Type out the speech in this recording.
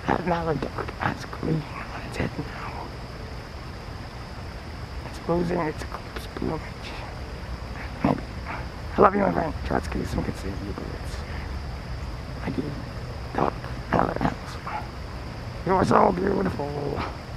That Mallard dog has green on its head now. It's losing its Eclipse plumage. Maybe. I love you, my friend. Trotskyism can save you bullets. I do. Dog. Mallard house. You're so beautiful.